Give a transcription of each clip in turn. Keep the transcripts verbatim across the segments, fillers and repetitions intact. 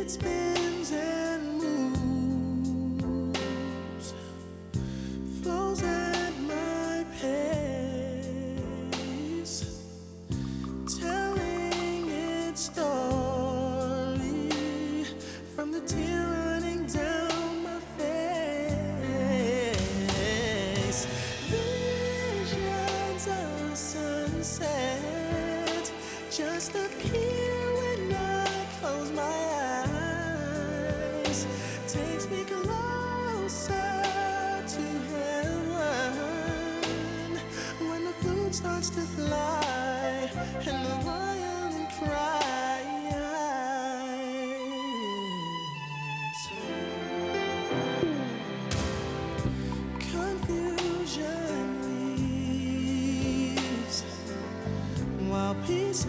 it spins and moves, flows at my pace, telling its story from the tear running down my face. Visions of sunset just appear when I close my eyes. Takes me closer to heaven when the flute starts to fly and the violin cries. Confusion leaves while peace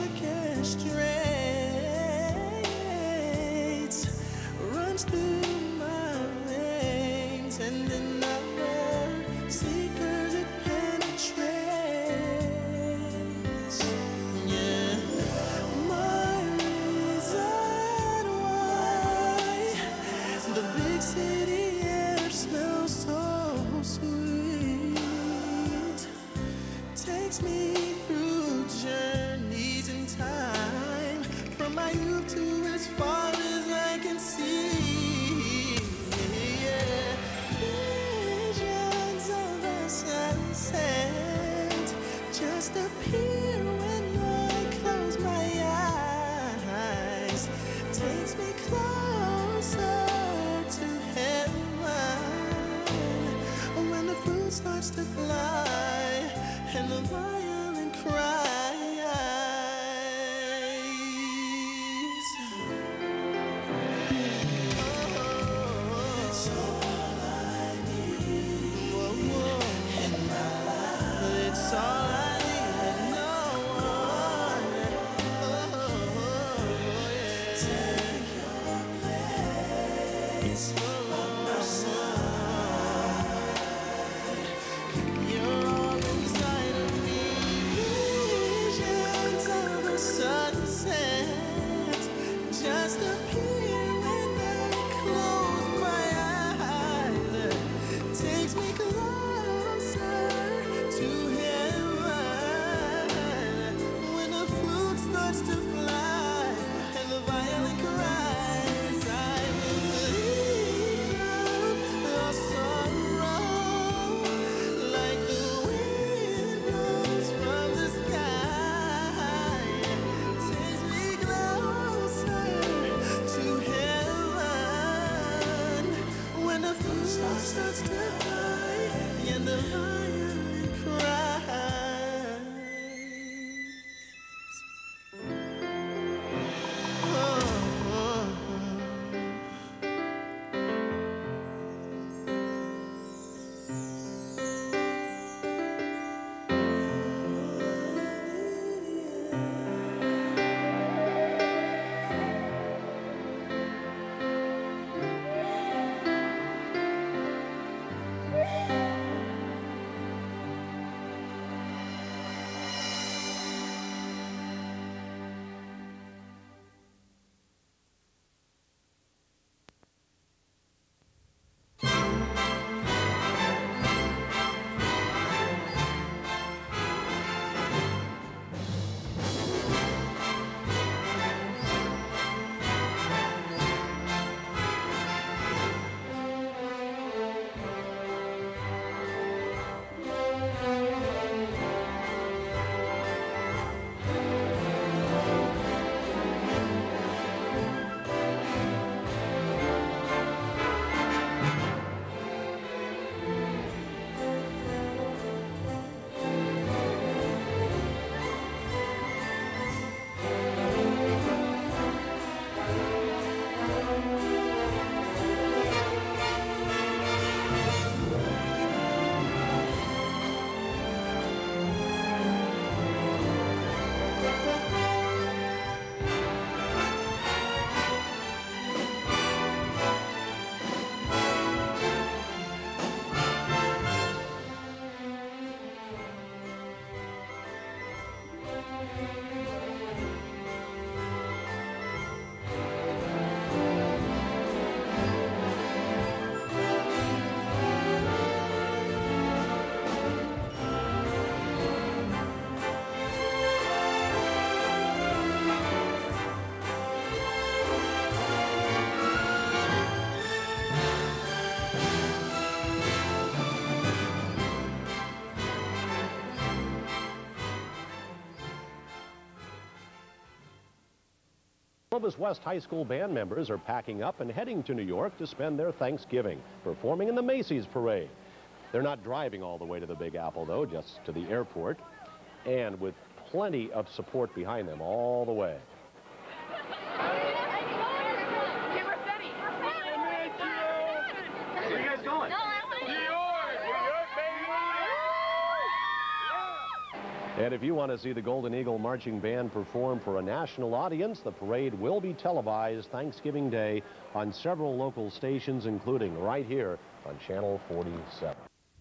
orchestrates, runs through my veins, and in other seekers it penetrates. Yeah, my reason why the big city air smells so sweet takes me through journeys in time, from my youth to as far as I can see. Yeah. Visions of the sunset just appear when I close my eyes. Takes me closer to heaven when the fruit starts to fly and the violin cries. Clovis West High School band members are packing up and heading to New York to spend their Thanksgiving, performing in the Macy's Parade. They're not driving all the way to the Big Apple, though, just to the airport, and with plenty of support behind them all the way. Where are you guys going? And if you want to see the Golden Eagle Marching Band perform for a national audience, the parade will be televised Thanksgiving Day on several local stations, including right here on Channel forty-seven.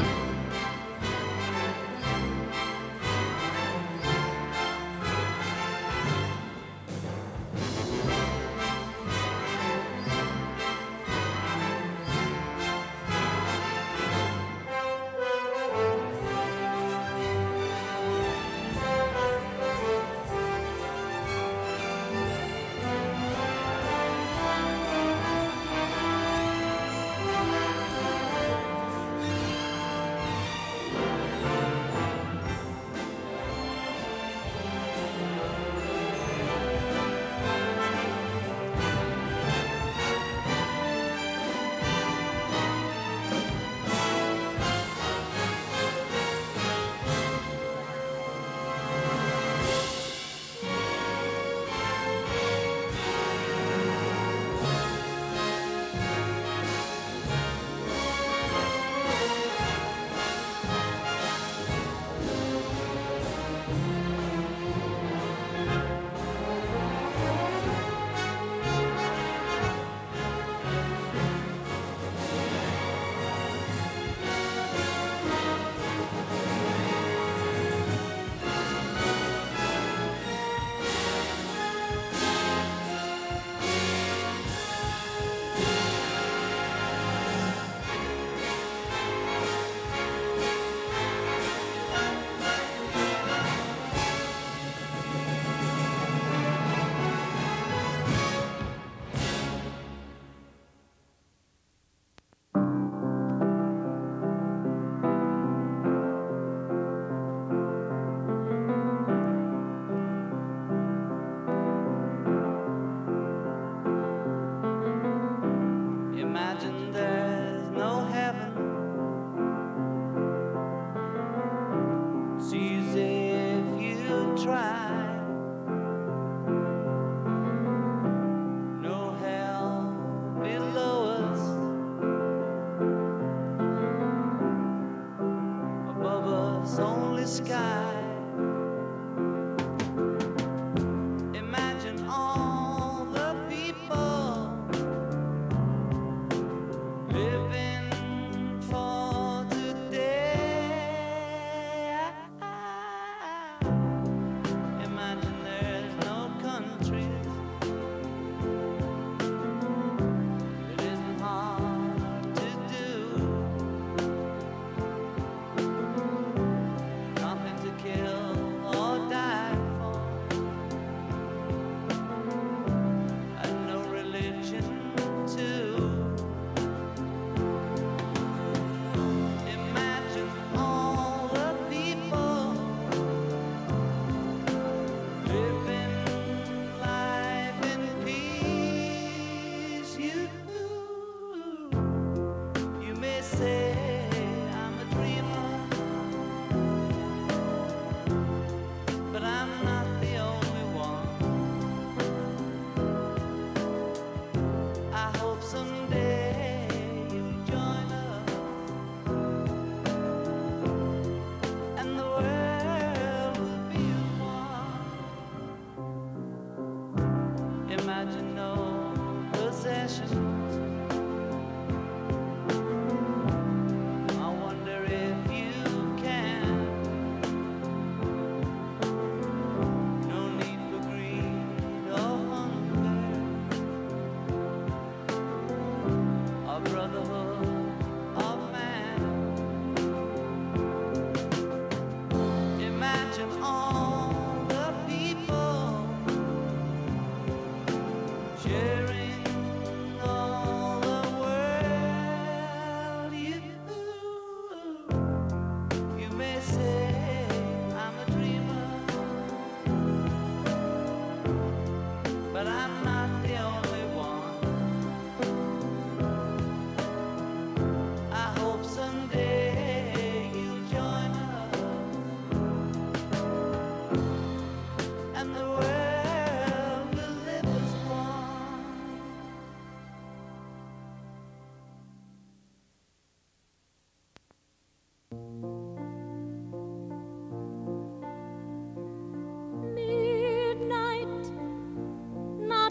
Imagine there's no heaven. It's easy if you try. No hell below us. Above us only sky. Imagine all the people living for today. Imagine there's no countries. It isn't hard to do. Nothing to kill or die for. And no religion too. Imagine all the people living life in peace. You, you may say I'm a dreamer, but I'm not the only one. I hope someday you'll join us, and the world will be as one. Imagine no possessions. I wonder if you can. No need for greed or hunger, or brotherhood of man. Imagine all the people sharing all the world. You, you may say I'm a dreamer, but I'm not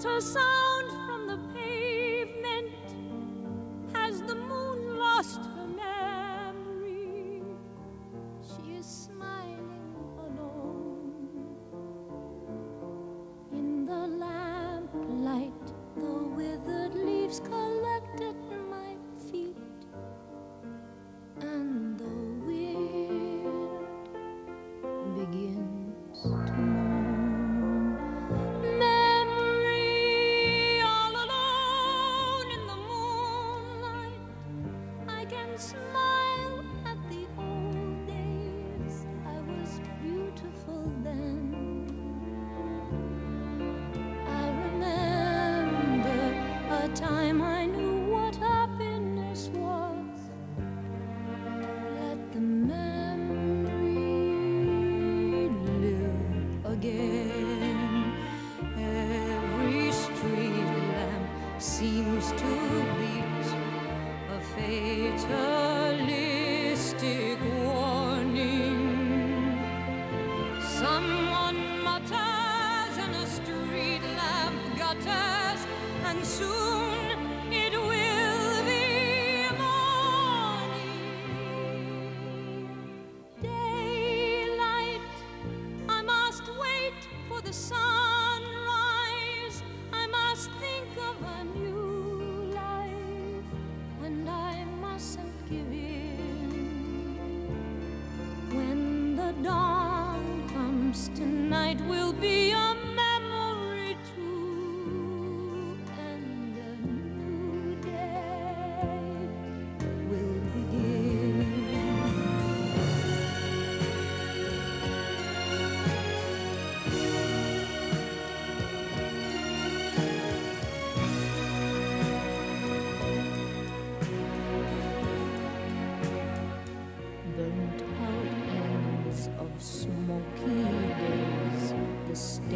not a sound from the pavement. Has the moon lost her memory? She is smiling alone. In the lamplight, the withered leaves collect at my feet, and the wind begins to moan. Memory, all alone in the moonlight, I can smile at the old days. I was beautiful then. I remember a time I knew what happiness was. Let the memory live again. Every street lamp seems to beat a fatalistic warning. Someone mutters in a street lamp gutters, and soon it will be morning. Daylight, I must wait for the sunrise. I must think of a new life, and I mustn't give in. When the dawn comes, tonight will be a memory too, and a new day will begin. Burnt out ends of smoky days, the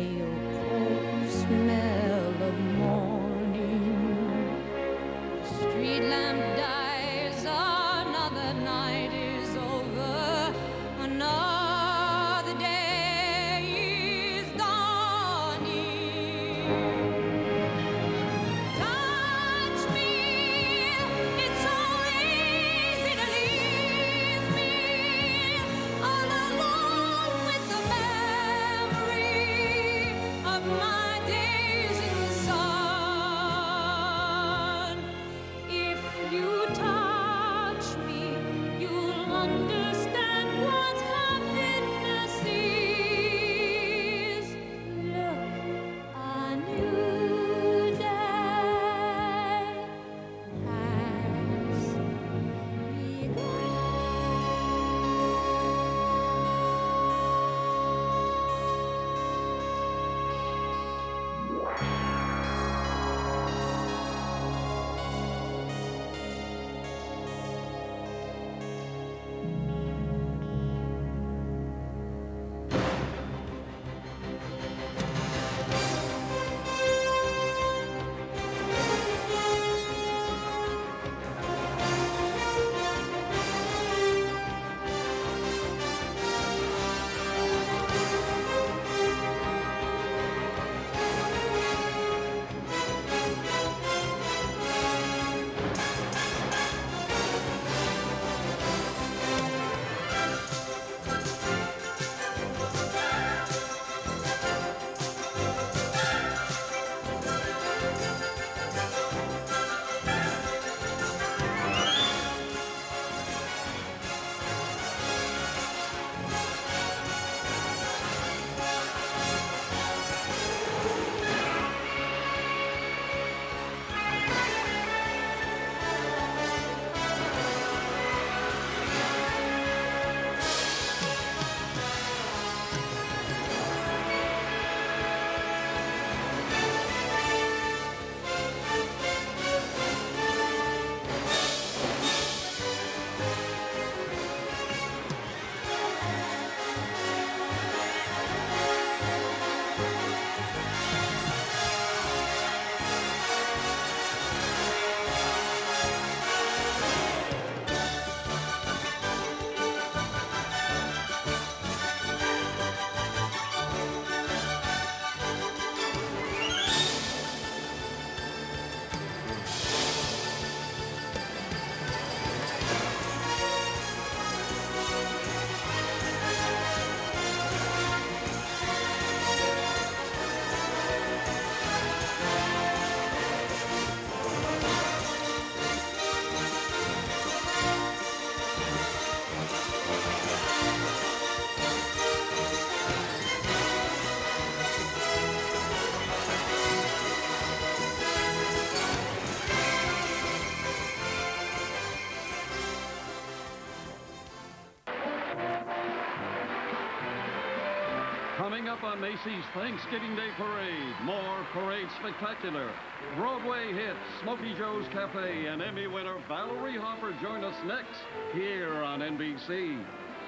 on Macy's Thanksgiving Day Parade. More Parade Spectacular. Broadway hit Smokey Joe's Cafe and Emmy winner Valerie Hopper join us next here on N B C.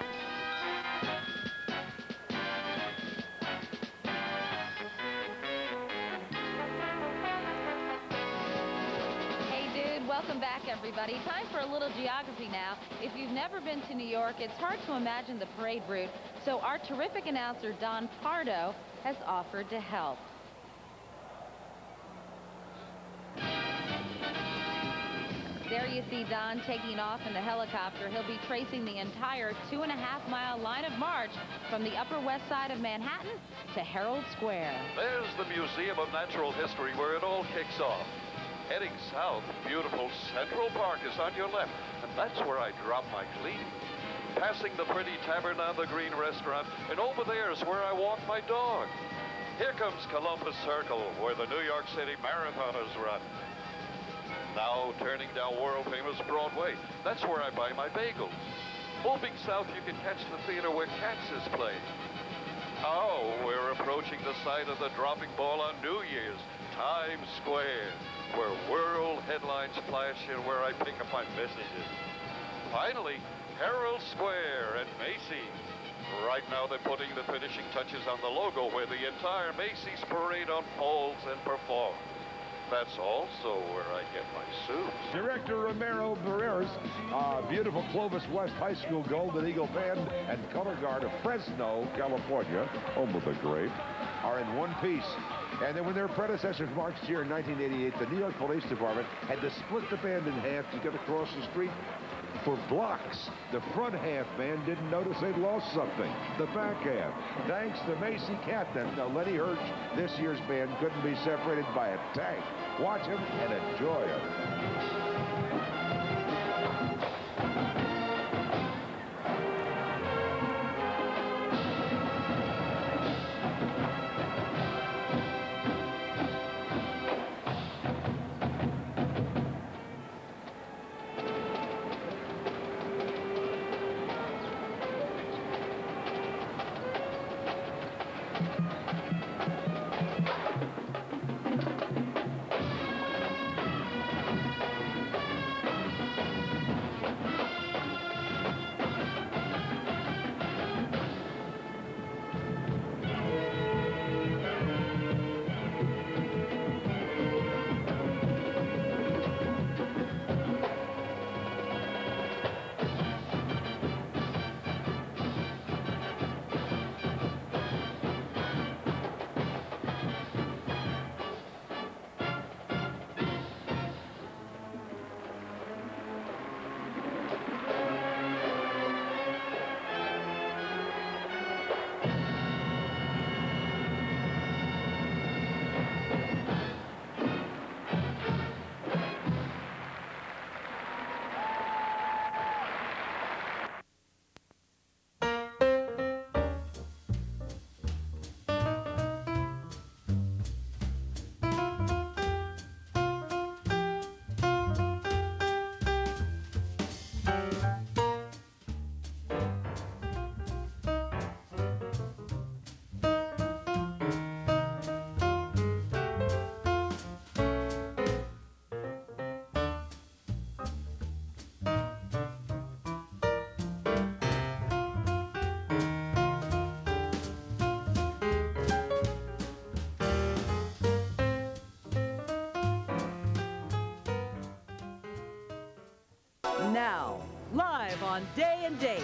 Welcome back, everybody. Time for a little geography now. If you've never been to New York, it's hard to imagine the parade route, so our terrific announcer, Don Pardo, has offered to help. There you see Don taking off in the helicopter. He'll be tracing the entire two and a half mile line of march from the Upper West Side of Manhattan to Herald Square. There's the Museum of Natural History where it all kicks off. Heading south, beautiful Central Park is on your left, and that's where I drop my cleaning. Passing the pretty Tavern on the Green restaurant, and over there is where I walk my dog. Here comes Columbus Circle, where the New York City Marathoners run. Now turning down world-famous Broadway, that's where I buy my bagels. Moving south, you can catch the theater where Cats is playing. Oh, we're approaching the site of the dropping ball on New Year's, Times Square, where world headlines flash and where I pick up my messages. Finally, Herald Square and Macy's. Right now they're putting the finishing touches on the logo where the entire Macy's parade unfolds and performs. That's also where I get my suits. Director Romero Barreras, uh, beautiful Clovis West High School Golden Eagle Band and Color Guard of Fresno, California, home of the great, are in one piece. And then when their predecessors marched here in nineteen eighty-eight, the New York Police Department had to split the band in half to get across the street for blocks. The front half band didn't notice they'd lost something. The back half. Thanks to Macy captain uh, Lenny Hirsch, this year's band couldn't be separated by a tank. Watch him and enjoy it. Now, live on Day and Date.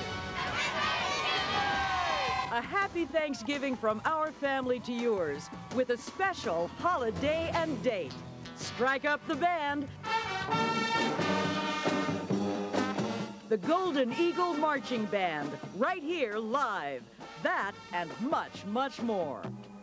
A happy Thanksgiving from our family to yours with a special Holiday and Date. Strike up the band. The Golden Eagle Marching Band, right here live. That and much, much more.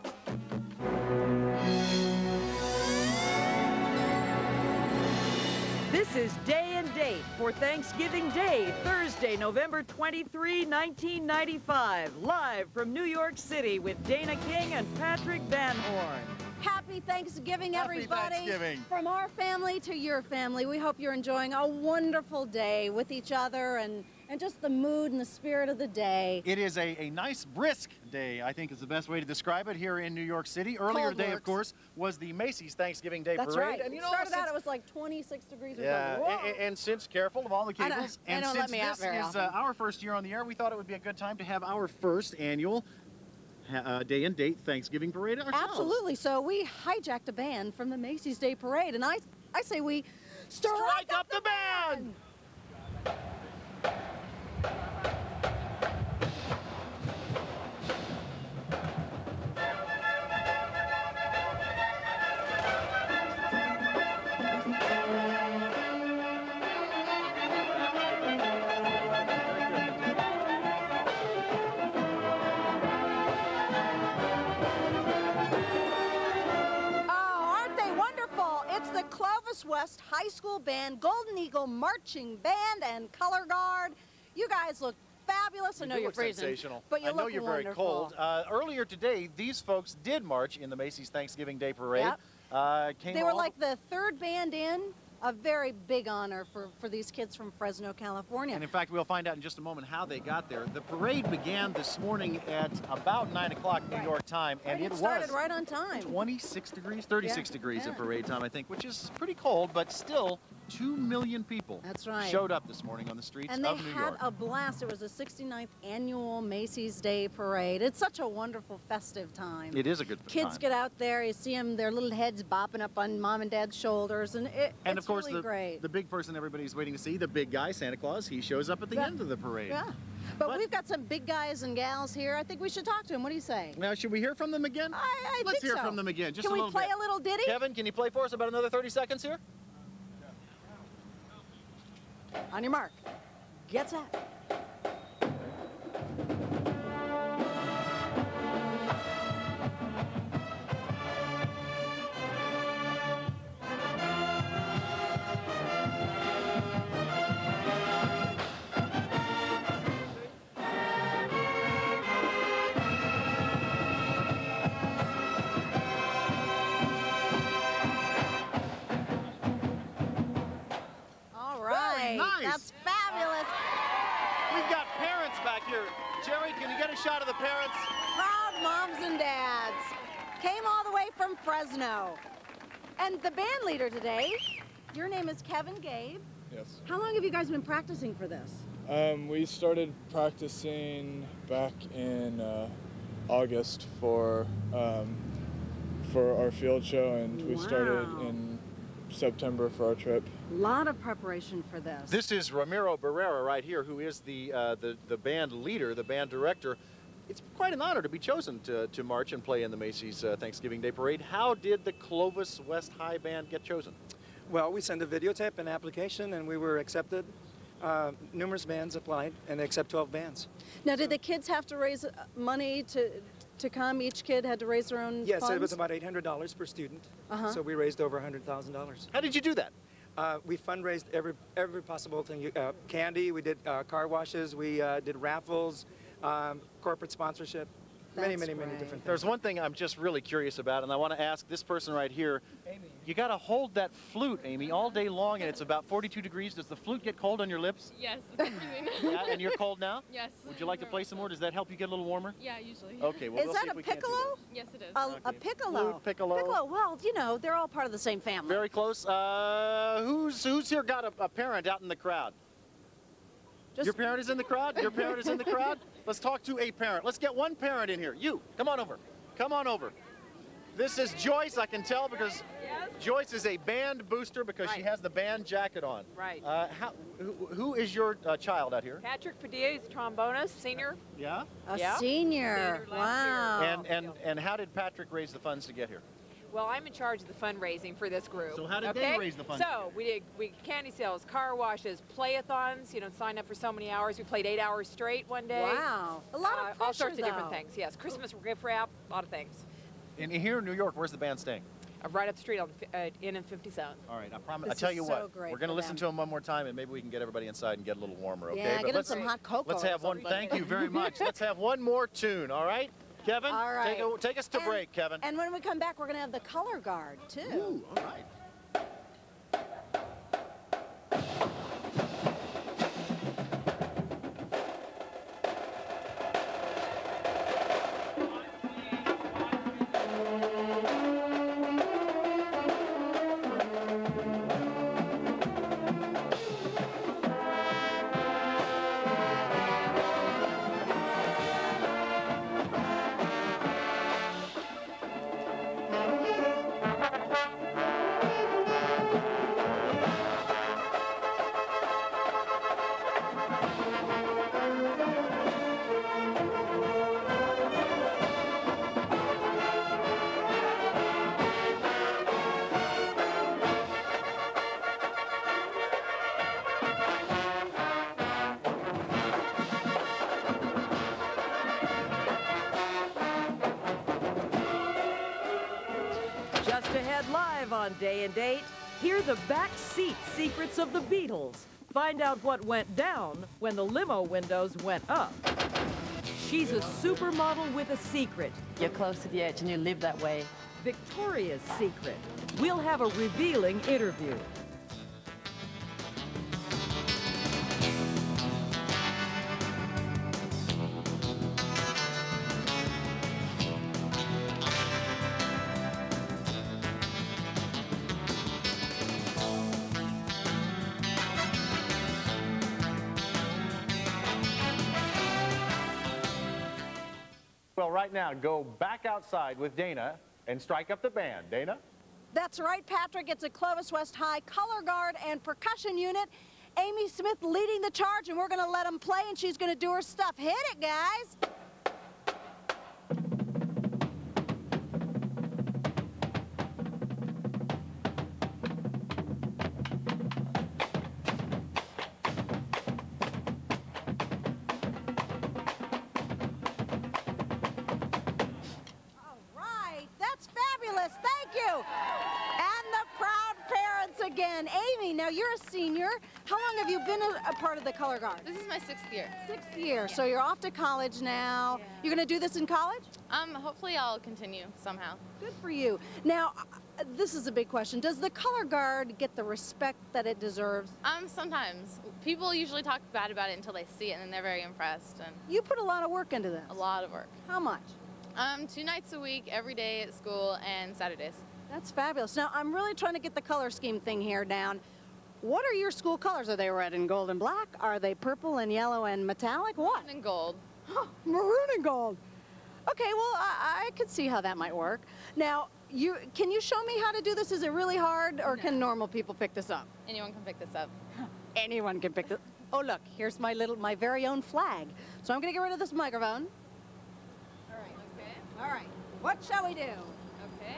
This is Day and Date for Thanksgiving Day, Thursday, November twenty-third, nineteen ninety-five, live from New York City with Dana King and Patrick Van Horn. Happy Thanksgiving, Happy everybody. Thanksgiving. From our family to your family, we hope you're enjoying a wonderful day with each other and, and just the mood and the spirit of the day. It is a, a nice, brisk day, I think is the best way to describe it here in New York City. Earlier Cold today, works. of course, was the Macy's Thanksgiving Day That's Parade. right. And you it know, started since, out, it was like twenty-six degrees or yeah, something. and, and since, careful of all the I know- cables, they and don't let since me out this very is uh, often. our first year on the air, we thought it would be a good time to have our first annual uh, day and date Thanksgiving Parade ourselves. Absolutely. So we hijacked a band from the Macy's Day Parade, and I, I say we strike, Strike up the band! Oh, aren't they wonderful? It's the Clovis West High School Band, Golden Eagle Marching Band, and Color Guard. You guys look fabulous. I know do you're look freezing, sensational. but you I know look you're wonderful. very cold. Uh, earlier today, these folks did march in the Macy's Thanksgiving Day Parade. Yep. Uh, came They were all- like the third band in. A very big honor for, for these kids from Fresno, California. And in fact, we'll find out in just a moment how they got there. The parade began this morning at about nine o'clock New York time, and Right, it it started was right on time. twenty-six degrees, thirty-six Yeah, degrees yeah. at parade time, I think, which is pretty cold, but still two million people That's right. showed up this morning on the streets And they of New had York. a blast. It was the sixty-ninth annual Macy's Day Parade. It's such a wonderful festive time. It is a good Kids time. get out there, you see them, their little heads bopping up on mom and dad's shoulders, and it, and it's of course, really the, great. the big person everybody's waiting to see, the big guy, Santa Claus, he shows up at the Yeah. end of the parade. Yeah. But, But- we've got some big guys and gals here. I think we should talk to them. What do you say? Now, should we hear from them again? I, I Let's think hear so. from them again, just Can a we little play bit. a little ditty? Kevin, can you play for us about another thirty seconds here? On your mark. Get set. All right. nice. That's fabulous. We've got parents back here. Jerry, can you get a shot of the parents? Proud moms and dads came all the way from Fresno. And the band leader today, your name is Kevin Gabe. Yes. How long have you guys been practicing for this? Um, we started practicing back in uh, August for um, for our field show, and we started Wow. in September for our trip. A lot of preparation for this. This is Ramiro Barrera right here, who is the, uh, the, the band leader, the band director. It's quite an honor to be chosen to, to march and play in the Macy's uh, Thanksgiving Day Parade. How did the Clovis West High Band get chosen? Well, we sent a videotape and application, and we were accepted. Uh, numerous bands applied, and they accept twelve bands. Now, did the kids have to raise uh, money to to come? Each kid had to raise their own Yes, funds? it was about eight hundred dollars per student, Uh-huh. so we raised over one hundred thousand dollars. How did you do that? Uh, we fundraised every every possible thing. You- Uh, candy, we did uh, car washes, we uh, did raffles, um, corporate sponsorship, many, That's many, many great. different things. There's one thing I'm just really curious about, and I want to ask this person right here. You got to hold that flute, Amy, all day long, and it's about forty-two degrees. Does the flute get cold on your lips? Yes, it's doing. Yeah, and you're cold now? Yes. Would you like to play some more? Does that help you get a little warmer? Yeah, usually. Okay, well, Is we'll that see a if we can't do piccolo? Yes, it is. A, a piccolo. Flute, piccolo. Piccolo. Well, you know, they're all part of the same family. Very close. Uh, who's who's here got a, a parent out in the crowd? Just- Your parent is in the crowd? Your parent is in the crowd? Let's talk to a parent. Let's get one parent in here. You, come on over. Come on over. This is Joyce, I can tell, because Joyce is a band booster because she Right. has the band jacket on. Right. Uh, how, who, who is your uh, child out here? Patrick Padilla is trombonist, senior. Yeah? A Yeah. senior. Senior last Wow. And, and, and how did Patrick raise the funds to get here? Well, I'm in charge of the fundraising for this group. So how did they okay? raise the funds? So we did we candy sales, car washes, playathons. You know, sign up for so many hours. We played eight hours straight one day. Wow. A lot of Uh, all pressure, sorts of different though. things. Yes, Christmas gift wrap, a lot of things. In, here in New York, where's the band staying? Uh, right up the street on uh, in in fifty-seven. All right, I promise. This I tell is you so what, great we're going to for listen them. to them one more time, and maybe we can get everybody inside and get a little warmer. Okay? Yeah, But get 'em let's- some hot cocoa Let's or have one. something. Thank you very much. Let's have one more tune. All right. Kevin, All right. take, a, take us to And- break, Kevin. And when we come back, we're going to have the color guard, too. Ooh, all right. Just ahead live on Day and Date, hear the back seat secrets of the Beatles. Find out what went down when the limo windows went up. She's a supermodel with a secret. You're close to the edge and you live that way. Victoria's secret. We'll have a revealing interview. Well, right now, go back outside with Dana and strike up the band. Dana? That's right, Patrick. It's a Clovis West High color guard and percussion unit. Amy Smith leading the charge, and we're going to let them play, and she's going to do her stuff. Hit it, guys. Again, Amy, now you're a senior. How long have you been a, a part of the color guard? This is my sixth year. Sixth year. Yeah. So you're off to college now. Yeah. You're going to do this in college? Um, hopefully I'll continue somehow. Good for you. Now, uh, this is a big question. Does the color guard get the respect that it deserves? Um, sometimes. People usually talk bad about it until they see it, and then they're very impressed. And you put a lot of work into this. A lot of work. How much? Um, two nights a week, every day at school, and Saturdays. That's fabulous. Now, I'm really trying to get the color scheme thing here down. What are your school colors? Are they red and gold and black? Are they purple and yellow and metallic? What? Maroon and gold. Maroon and gold. Okay, well, I, I could see how that might work. Now, you can you show me how to do this? Is it really hard, or no. Can normal people pick this up? Anyone can pick this up. Anyone can pick this. Oh, look, here's my little, my very own flag. So I'm going to get rid of this microphone. All right. Okay. All right. What shall we do? Okay.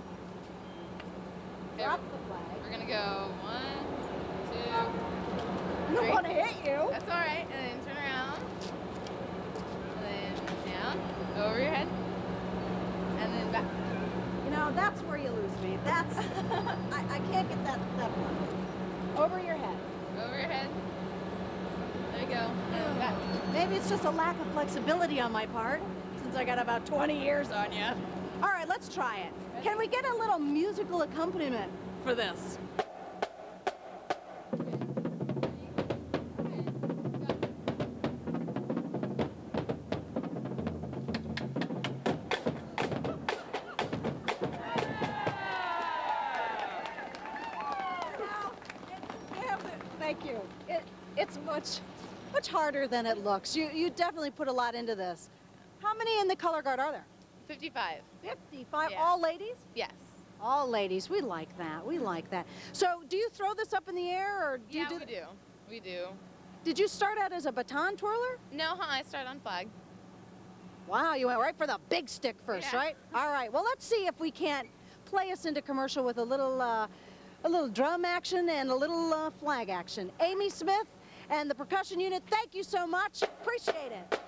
Drop the flag. We're going to go one, two, I don't three. want to hit you. That's all right. And then turn around. And then down, over your head, and then back. You know, that's where you lose me. That's, I, I can't get that, that one. Over your head. Over your head. There you go. And back. Maybe it's just a lack of flexibility on my part, since I got about twenty years on you. All right, let's try it. Can we get a little musical accompaniment for this? Thank you. It, it's much, much harder than it looks. You, you definitely put a lot into this. How many in the color guard are there? fifty-five. fifty-five, Yeah. all ladies? Yes. All ladies, we like that, we like that. So do you throw this up in the air, or do yeah, you do we do. We do. Did you start out as a baton twirler? No, huh, I started on flag. Wow, you went right for the big stick first, Yeah. right? All right, well, let's see if we can't play us into commercial with a little, uh, a little drum action and a little uh, flag action. Amy Smith and the percussion unit, thank you so much. Appreciate it.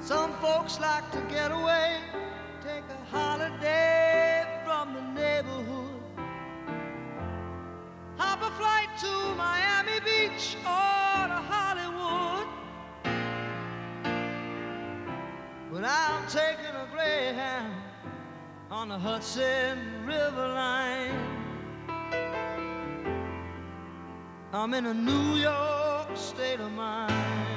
Some folks like to get away, take a holiday from the neighborhood, hop a flight to Miami Beach or to Hollywood. But I'm taking a Greyhound on the Hudson River line. I'm in a New York state of mind.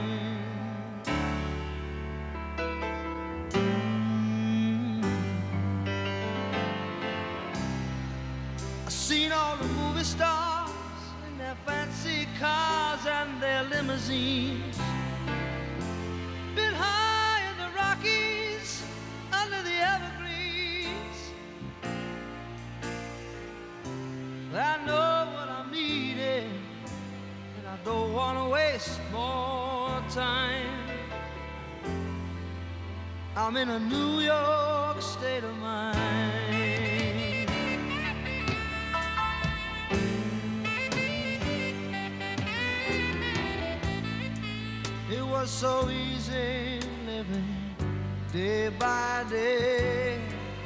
Mm. I've seen all the movie stars in their fancy cars and their limousines. Been high in the Rockies, under the evergreens. I know what I'm needing, and I don't want to waste more time. I'm in a New York state of mind. It was so easy living day by day,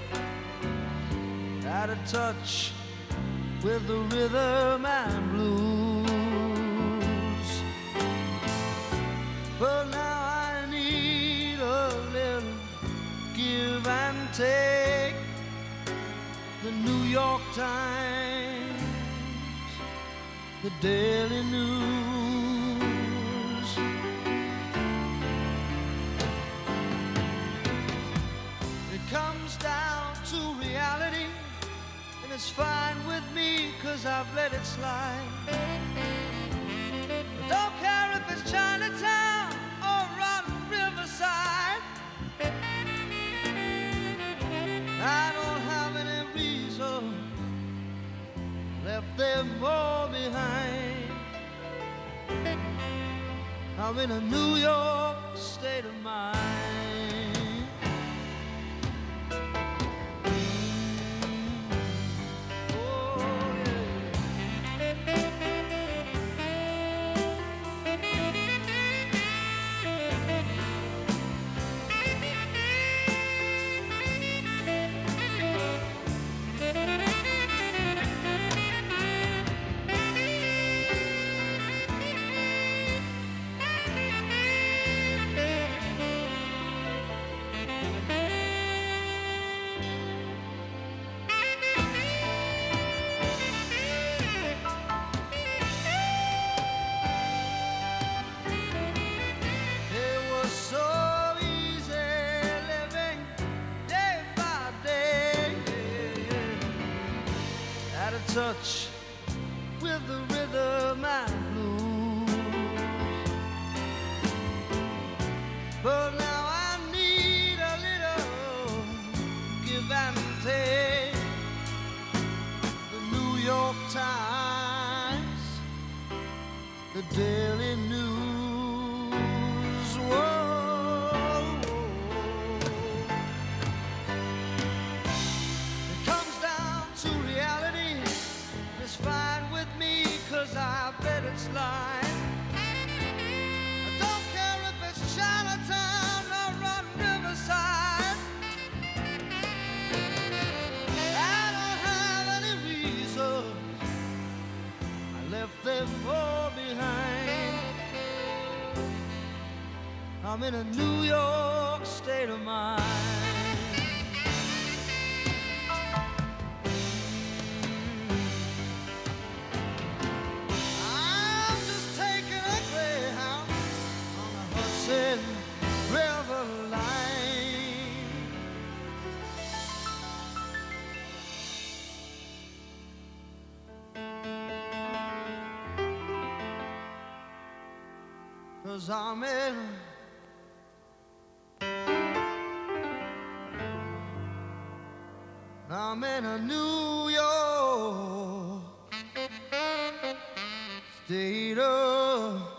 out of touch with the rhythm and blues. But now I need a little give and take. The New York Times, the Daily News. It comes down to reality, and it's fine with me, 'cause I've let it slide. I don't care if it's Chinatown or on Riverside. I don't have any reason, left them all behind. I'm in a New York state of mind. Touch with the rhythm and blues. But now I need a little give and take. The New York Times, the Daily News. Whoa. It comes down to reality. It's fine with me, 'cause I've let it slide. I don't care if it's Chinatown or on Riverside. I don't have any reason, I left them all behind. I'm in a New York state of mind. River line. 'Cause I'm in I'm in a New York state of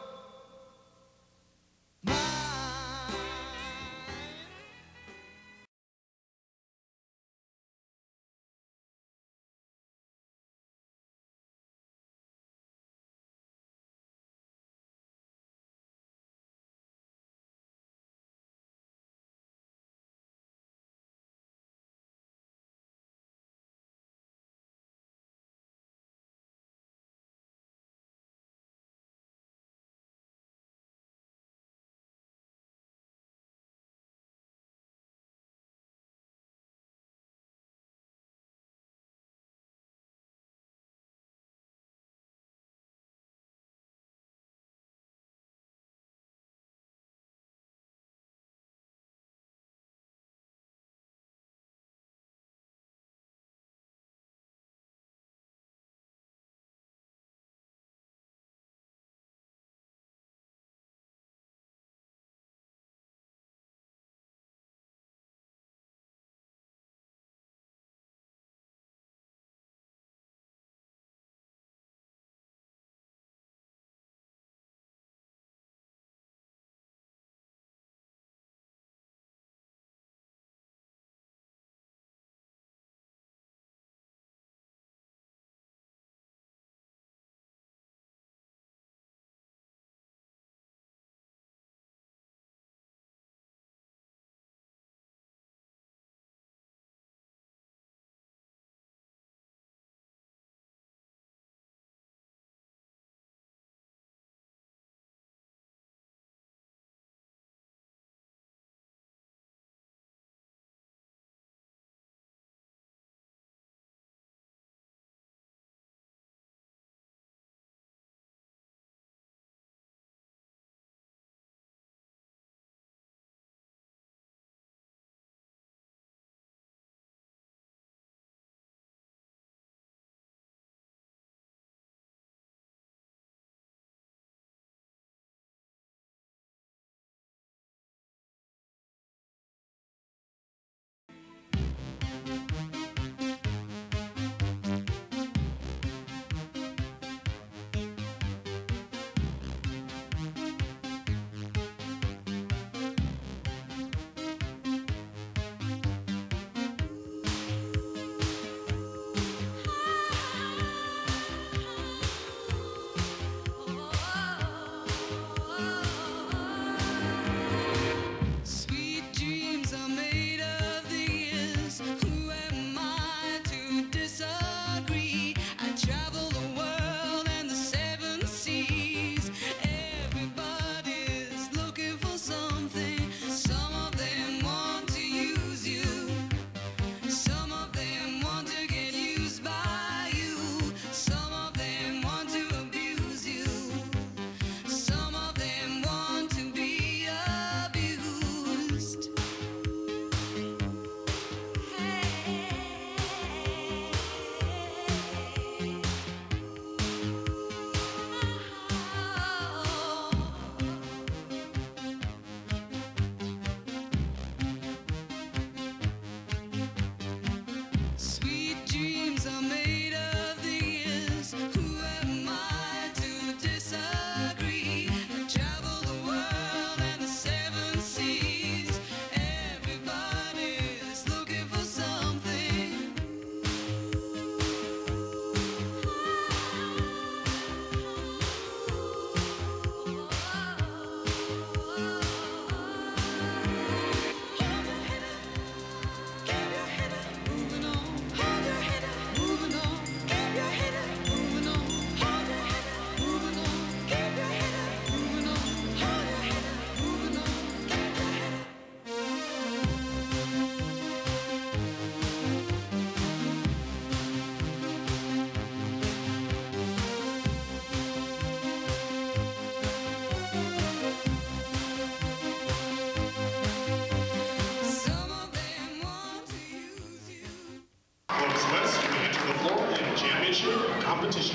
Finish your competition.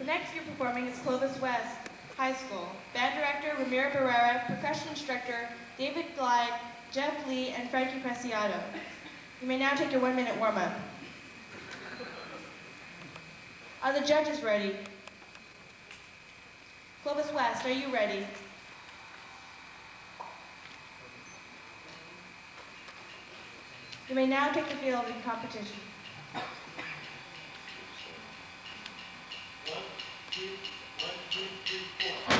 The next group performing is Clovis West High School. Band director Ramiro Barrera, percussion instructor David Glide, Jeff Lee, and Frankie Preciado. You may now take your one-minute warm-up. Are the judges ready? Clovis West, are you ready? You may now take the field of the competition. One, two, one, two, three, four.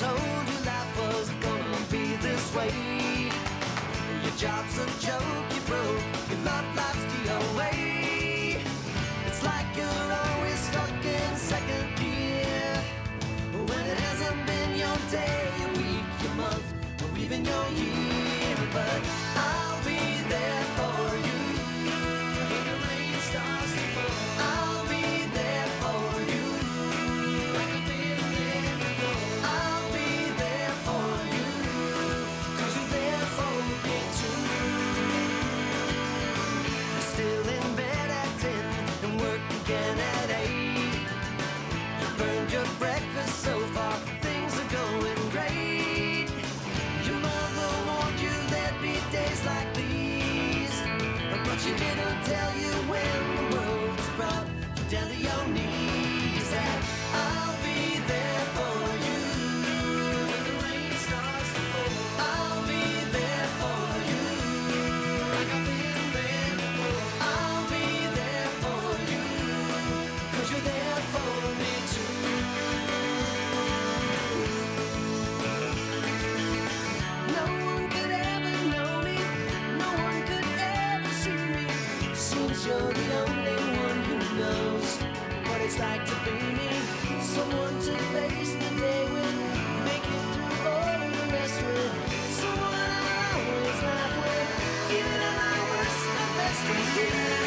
told you life was gonna be this way. Your job's a joke, you broke, your love life's the away. It's like you're always stuck in second gear, when it hasn't been your day, your week, your month, or even your year. But I'll be there for you when the rain starts to fall. I'll be there for you like I've been there before. I'll be there for you, 'cause you're there for me too. You're still in bed at ten and work again at eight. You burned your breakfast so far, things are going great. Your mother warned you there'd be days like these, but she didn't tell you when the world was brought you down to your knees. That I'll be there for you when the rain starts to fall. I'll be there for you like I've been there before. I'll be there for you, 'cause you're there for me too. No one could ever know me, no one could ever see me. Seems you're the only one who knows what it's like to be me. Someone to face the day with, make it through all of the rest with. Someone I always laugh with, even at my worst, my best with you.